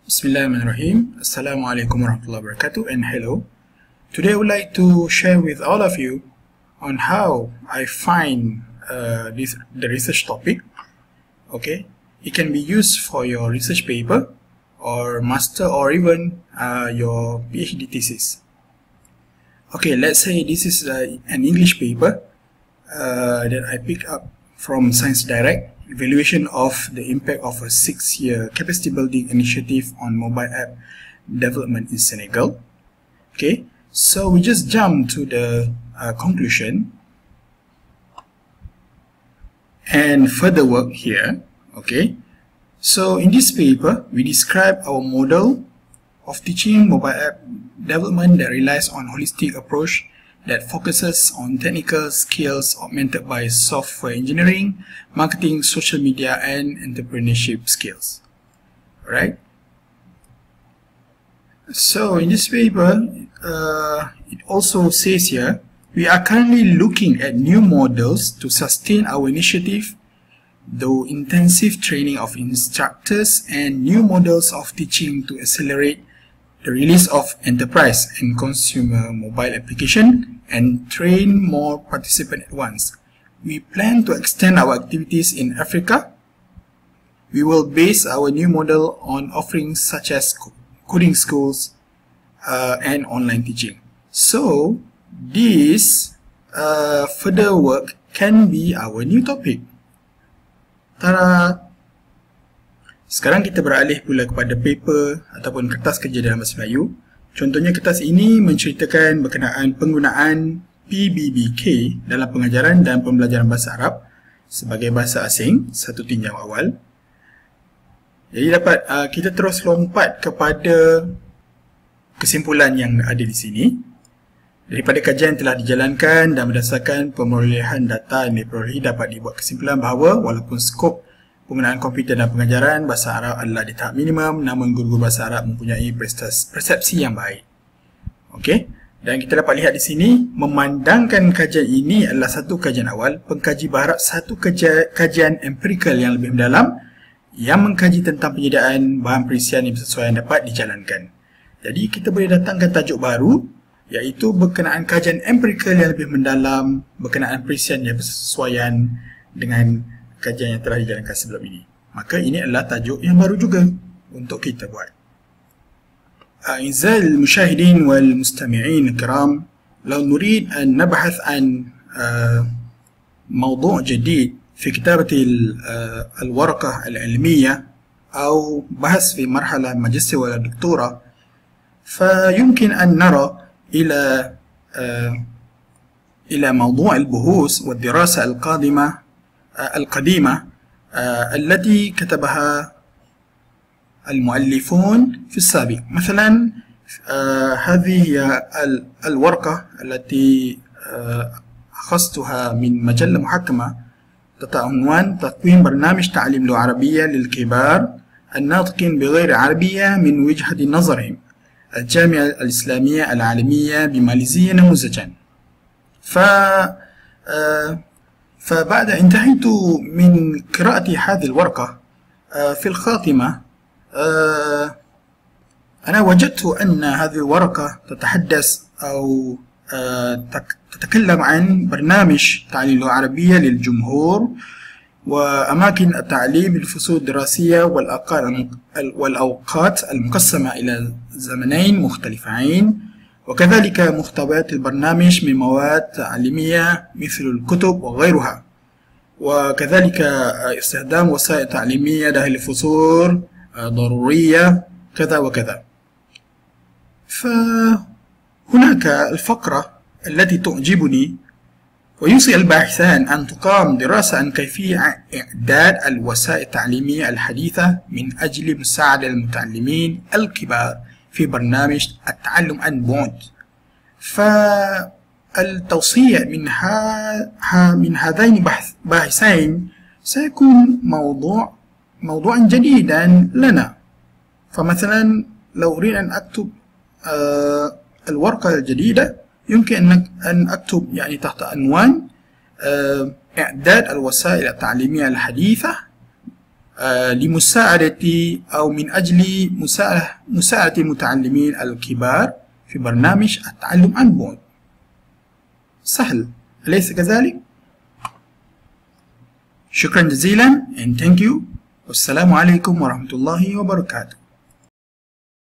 Bismillahirrahmanirrahim. Assalamualaikum warahmatullahi wabarakatuh and hello. Today I would like to share with all of you on how I find the research topic. Okay, it can be used for your research paper or master or even your PhD thesis. Okay, let's say this is an English paper that I picked up from Science Direct. Evaluation of the impact of a 6-year capacity building initiative on mobile app development in Senegal. Okay, so we just jump to the conclusion and further work here. Okay, so in this paper we describe our model of teaching mobile app development that relies on holistic approach that focuses on technical skills augmented by software engineering, marketing, social media, and entrepreneurship skills. Alright. So in this paper, it also says here, we are currently looking at new models to sustain our initiative, though intensive training of instructors and new models of teaching to accelerate the release of enterprise and consumer mobile application and train more participants at once. We plan to extend our activities in Africa. We will base our new model on offerings such as coding schools and online teaching. So this further work can be our new topic. Tada! Sekarang kita beralih pula kepada paper ataupun kertas kerja dalam bahasa Melayu. Contohnya kertas ini menceritakan berkenaan penggunaan PBBK dalam pengajaran dan pembelajaran bahasa Arab sebagai bahasa asing, satu tinjau awal. Jadi dapat kita terus lompat kepada kesimpulan yang ada di sini. Daripada kajian yang telah dijalankan dan berdasarkan perolehan data yang diperolehi dapat dibuat kesimpulan bahawa walaupun skop penggunaan komputer dan pengajaran bahasa Arab adalah di tahap minimum, namun guru-guru bahasa Arab mempunyai persepsi yang baik. Okey, dan kita dapat lihat di sini, memandangkan kajian ini adalah satu kajian awal, pengkaji berharap satu kajian empirikal yang lebih mendalam yang mengkaji tentang penyediaan bahan perisian yang bersesuaian dapat dijalankan. Jadi kita boleh datangkan tajuk baru, iaitu berkenaan kajian empirikal yang lebih mendalam berkenaan perisian yang bersesuaian dengan kajian yang telah dijalankan sebelum ini. Maka ini adalah tajuk yang baru juga untuk kita buat. أعزائي المشاهدين والمستمعين الكرام، لو نريد أن نبحث عن موضوع جديد في كتابة الورقة العلمية أو بحث في مرحلة ماجستير ولا دكتوراه، فيمكن أن نرى إلى موضوع البحوث والدراسة القديمة التي كتبها المؤلفون في السابق. مثلا هذه هي الورقة التي أخذتها من مجلة محكمة تحت عنوان تقويم برنامج تعليم اللغة العربية للكبار الناطقين بغير عربية من وجهة نظرهم، الجامعة الإسلامية العالمية بماليزيا نموذجا. فبعد انتهيت من قراءة هذه الورقة في الخاتمة أنا وجدت أن هذه الورقة تتحدث أو تتكلم عن برنامج تعليم اللغة العربية للجمهور وأماكن التعليم للفصول الدراسية والأوقات المقسمة إلى زمنين مختلفين، وكذلك محتويات البرنامج من مواد تعليمية مثل الكتب وغيرها، وكذلك استخدام وسائل تعليمية داخل الفصول ضرورية كذا وكذا. فهناك الفقرة التي تعجبني، ويوصي الباحثان أن تقام دراسة عن كيفية إعداد الوسائل التعليمية الحديثة من أجل مساعدة المتعلمين الكبار في برنامج التعلم عن بعد. فالتوصية من هذين باحثين سيكون موضوعا جديدا لنا. فمثلا لو أريد أن أكتب الورقة الجديدة يمكن أن أكتب يعني تحت عنوان إعداد الوسائل التعليمية الحديثة لمساعدة أو من أجل مساعدة المتعلمين الكبار في برنامج التعلم عن بعد. سهل، أليس كذلك؟ شكرا جزيلا and thank you. والسلام عليكم ورحمة الله وبركاته.